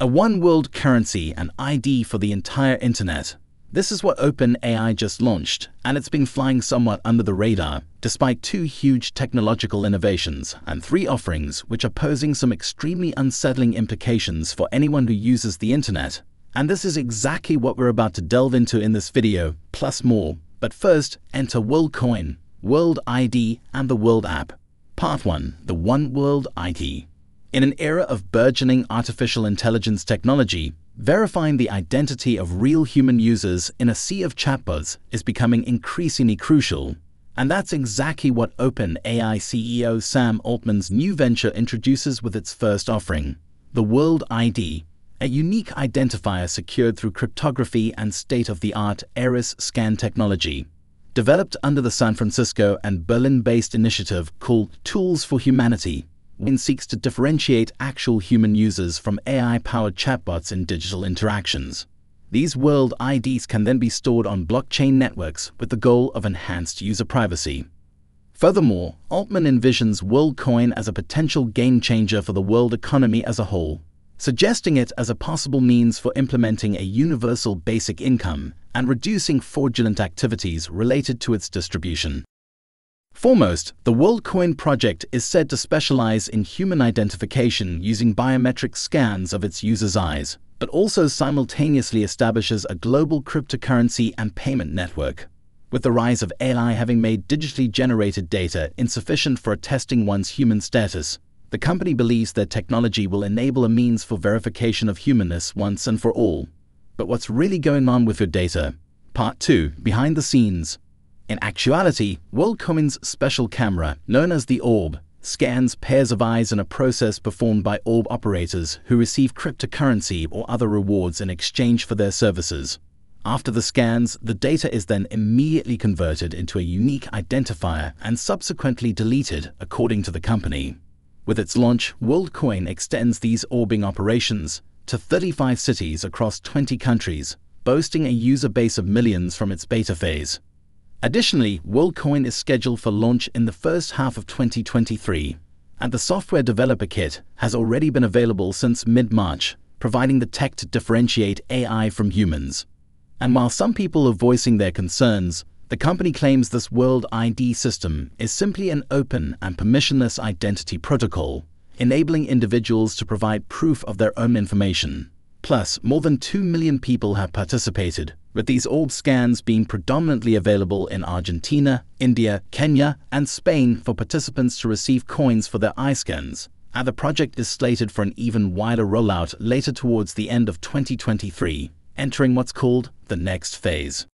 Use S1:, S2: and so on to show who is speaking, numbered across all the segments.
S1: A one-world currency and ID for the entire internet. This is what OpenAI just launched, and it's been flying somewhat under the radar, despite 2 huge technological innovations and 3 offerings which are posing some extremely unsettling implications for anyone who uses the internet. And this is exactly what we're about to delve into in this video, plus more. But first, enter Worldcoin, World ID, and the World app. Part 1. The One World ID. In an era of burgeoning artificial intelligence technology, verifying the identity of real human users in a sea of chatbots is becoming increasingly crucial. And that's exactly what OpenAI CEO Sam Altman's new venture introduces with its first offering, the World ID, a unique identifier secured through cryptography and state-of-the-art iris scan technology. Developed under the San Francisco and Berlin-based initiative called Tools for Humanity, Worldcoin seeks to differentiate actual human users from AI-powered chatbots in digital interactions. These World IDs can then be stored on blockchain networks with the goal of enhanced user privacy. Furthermore, Altman envisions Worldcoin as a potential game-changer for the world economy as a whole, suggesting it as a possible means for implementing a universal basic income and reducing fraudulent activities related to its distribution. Foremost, the Worldcoin project is said to specialize in human identification using biometric scans of its users' eyes, but also simultaneously establishes a global cryptocurrency and payment network. With the rise of AI having made digitally generated data insufficient for attesting one's human status, the company believes that technology will enable a means for verification of humanness once and for all. But what's really going on with your data? Part 2. Behind the scenes. In actuality, Worldcoin's special camera, known as the Orb, scans pairs of eyes in a process performed by orb operators who receive cryptocurrency or other rewards in exchange for their services. After the scans, the data is then immediately converted into a unique identifier and subsequently deleted, according to the company. With its launch, Worldcoin extends these orbing operations to 35 cities across 20 countries, boasting a user base of millions from its beta phase. Additionally, Worldcoin is scheduled for launch in the first half of 2023, and the software developer kit has already been available since mid-March, providing the tech to differentiate AI from humans. And while some people are voicing their concerns, the company claims this World ID system is simply an open and permissionless identity protocol, enabling individuals to provide proof of their own information. Plus, more than 2 million people have participated, with these orb scans being predominantly available in Argentina, India, Kenya, and Spain for participants to receive coins for their eye scans. And the project is slated for an even wider rollout later towards the end of 2023, entering what's called the next phase.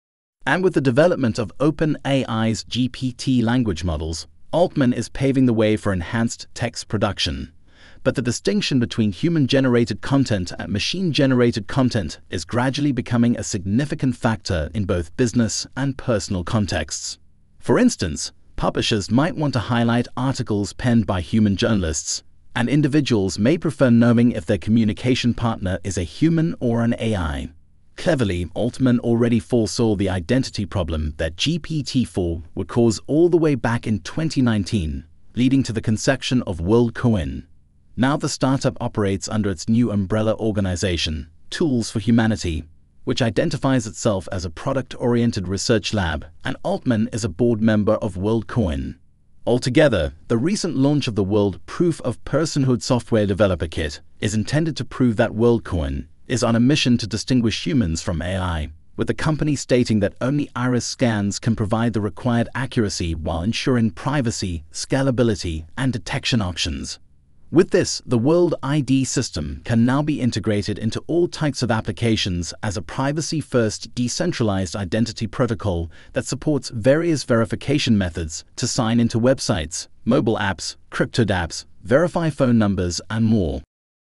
S1: And with the development of OpenAI's GPT language models, Altman is paving the way for enhanced text production. But the distinction between human-generated content and machine-generated content is gradually becoming a significant factor in both business and personal contexts. For instance, publishers might want to highlight articles penned by human journalists, and individuals may prefer knowing if their communication partner is a human or an AI. Cleverly, Altman already foresaw the identity problem that GPT-4 would cause all the way back in 2019, leading to the conception of Worldcoin. Now the startup operates under its new umbrella organization, Tools for Humanity, which identifies itself as a product-oriented research lab, and Altman is a board member of Worldcoin. Altogether, the recent launch of the World Proof of Personhood software developer kit is intended to prove that Worldcoin is on a mission to distinguish humans from AI, with the company stating that only iris scans can provide the required accuracy while ensuring privacy, scalability, and detection options. With this, the World ID system can now be integrated into all types of applications as a privacy-first decentralized identity protocol that supports various verification methods to sign into websites, mobile apps, crypto dApps, verify phone numbers, and more.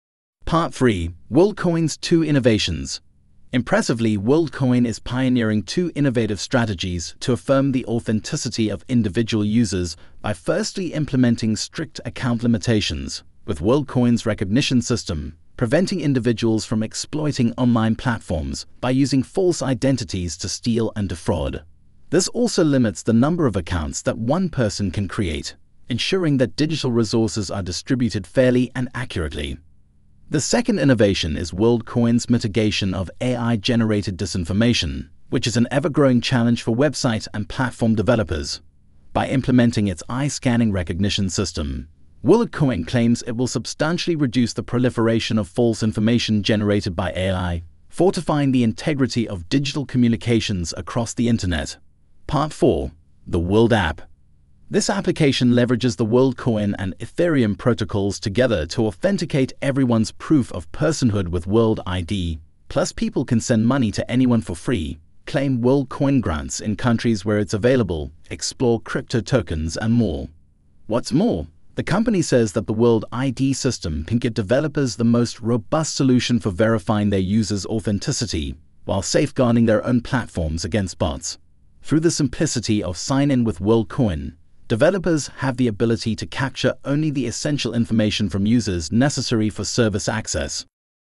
S1: Part 3. Worldcoin's 2 innovations. Impressively, Worldcoin is pioneering 2 innovative strategies to affirm the authenticity of individual users by firstly implementing strict account limitations, with Worldcoin's recognition system preventing individuals from exploiting online platforms by using false identities to steal and defraud. This also limits the number of accounts that one person can create, ensuring that digital resources are distributed fairly and accurately. The second innovation is Worldcoin's mitigation of AI-generated disinformation, which is an ever-growing challenge for website and platform developers. By implementing its eye-scanning recognition system, Worldcoin claims it will substantially reduce the proliferation of false information generated by AI, fortifying the integrity of digital communications across the internet. Part 4. The World App. This application leverages the Worldcoin and Ethereum protocols together to authenticate everyone's proof of personhood with World ID. Plus, people can send money to anyone for free, claim Worldcoin grants in countries where it's available, explore crypto tokens, and more. What's more, the company says that the World ID system can give developers the most robust solution for verifying their users' authenticity while safeguarding their own platforms against bots. Through the simplicity of sign-in with Worldcoin, developers have the ability to capture only the essential information from users necessary for service access.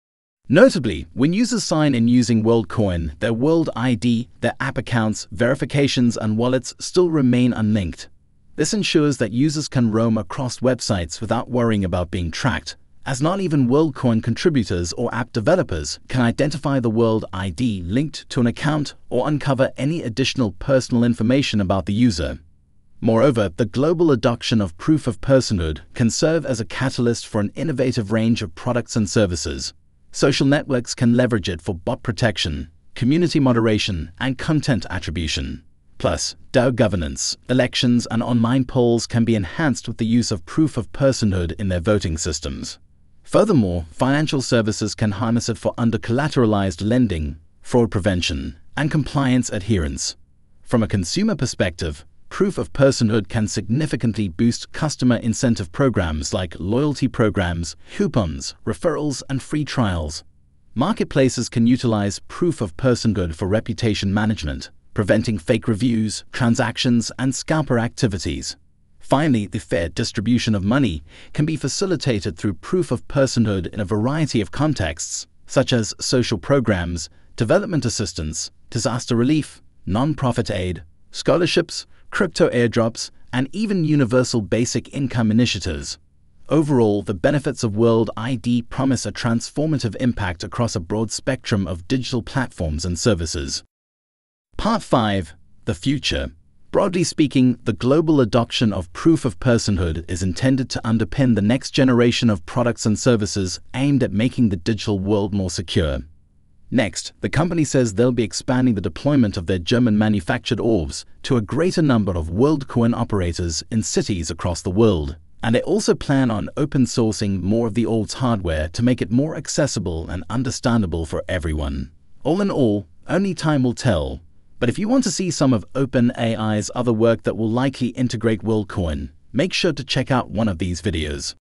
S1: Notably, when users sign in using Worldcoin, their World ID, their app accounts, verifications, and wallets still remain unlinked. This ensures that users can roam across websites without worrying about being tracked, as not even Worldcoin contributors or app developers can identify the World ID linked to an account or uncover any additional personal information about the user. Moreover, the global adoption of proof of personhood can serve as a catalyst for an innovative range of products and services. Social networks can leverage it for bot protection, community moderation, and content attribution. Plus, DAO governance, elections, and online polls can be enhanced with the use of proof of personhood in their voting systems. Furthermore, financial services can harness it for under-collateralized lending, fraud prevention, and compliance adherence. From a consumer perspective, proof of personhood can significantly boost customer incentive programs like loyalty programs, coupons, referrals, and free trials. Marketplaces can utilize proof of personhood for reputation management, preventing fake reviews, transactions, and scalper activities. Finally, the fair distribution of money can be facilitated through proof of personhood in a variety of contexts, such as social programs, development assistance, disaster relief, non-profit aid, scholarships, crypto airdrops, and even universal basic income initiatives. Overall, the benefits of World ID promise a transformative impact across a broad spectrum of digital platforms and services. Part 5. The Future. Broadly speaking, the global adoption of proof of personhood is intended to underpin the next generation of products and services aimed at making the digital world more secure. Next, the company says they'll be expanding the deployment of their German-manufactured orbs to a greater number of Worldcoin operators in cities across the world. And they also plan on open-sourcing more of the orb's hardware to make it more accessible and understandable for everyone. All in all, only time will tell. But if you want to see some of OpenAI's other work that will likely integrate Worldcoin, make sure to check out one of these videos.